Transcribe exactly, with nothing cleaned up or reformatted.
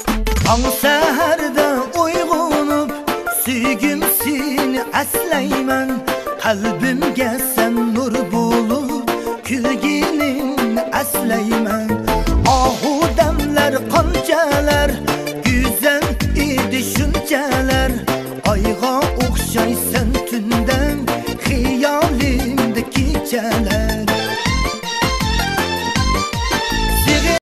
Tong saharda uyg'onib Suygim seni aslayman Qalbimga sen nur bo'lib Kulgining aslayman